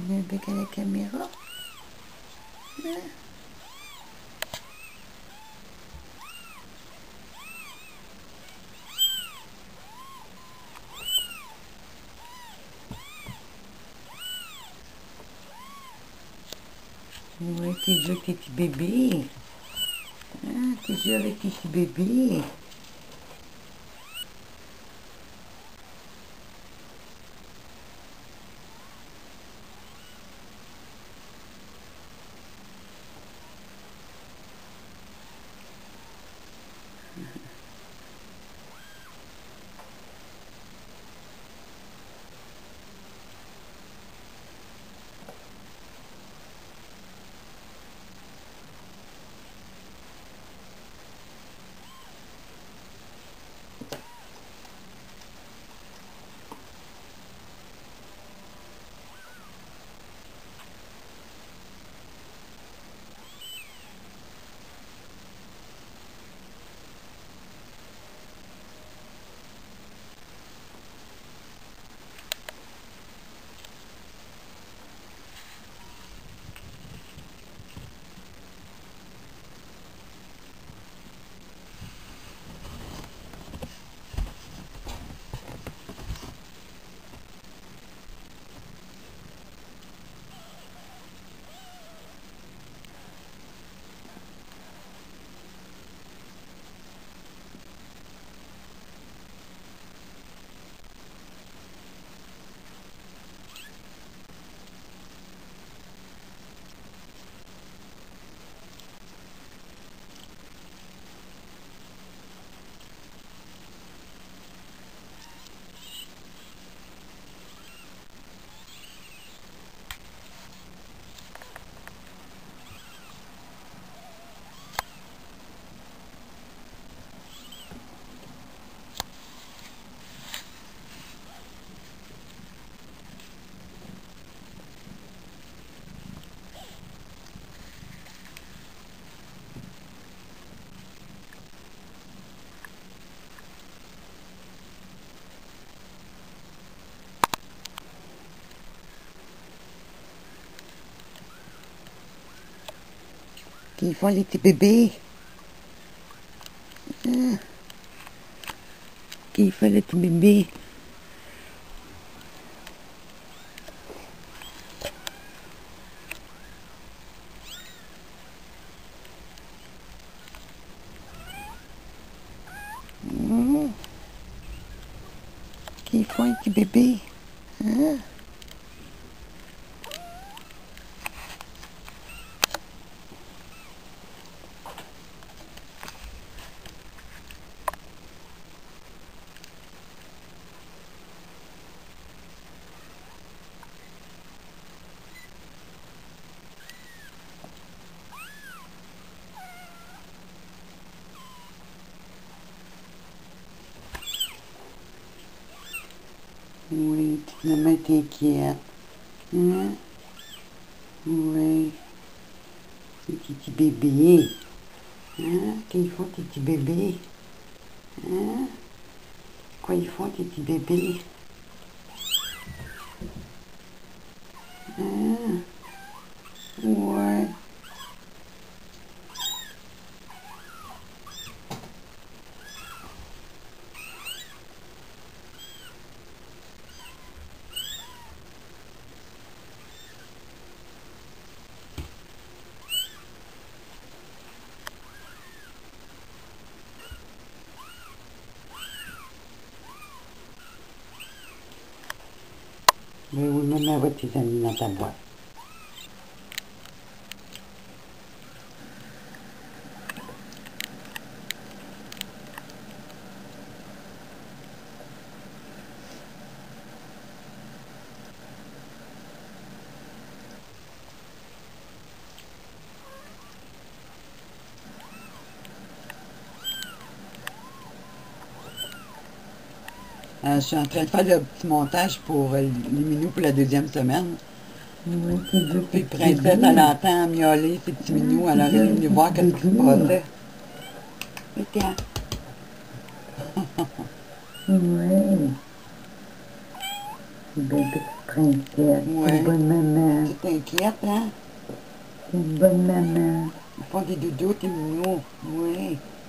Le bec à la caméra. Hein? Ouais, t'es joué avec tes petits bébés. Hein, t'es joué avec tes petits bébés. Qu'ils font les petits bébés. Hein? Qu'ils font les petits bébés. Qu'ils font les petits bébés. Hein? Oui, maman t'inquiète. Hein? Oui. Les petits bébés. Hein? Qu'ils font tes petits bébés? Hein? Quoi ils font tes petits bébés? Hein? Ouais. Mais oui, maman va tes amis dans ta boîte. Je suis en train de faire le petit montage pour les minous pour la deuxième semaine. Oui, puis Princesse, elle entend miauler ses petits minous, alors elle est venue voir qu'est-ce qui se passait. Regarde. Oui. Bébé. princesse. Ouais. C'est une bonne maman. Tu t'inquiètes, hein? C'est une bonne maman. Ils font des doudous, tes minous. Oui.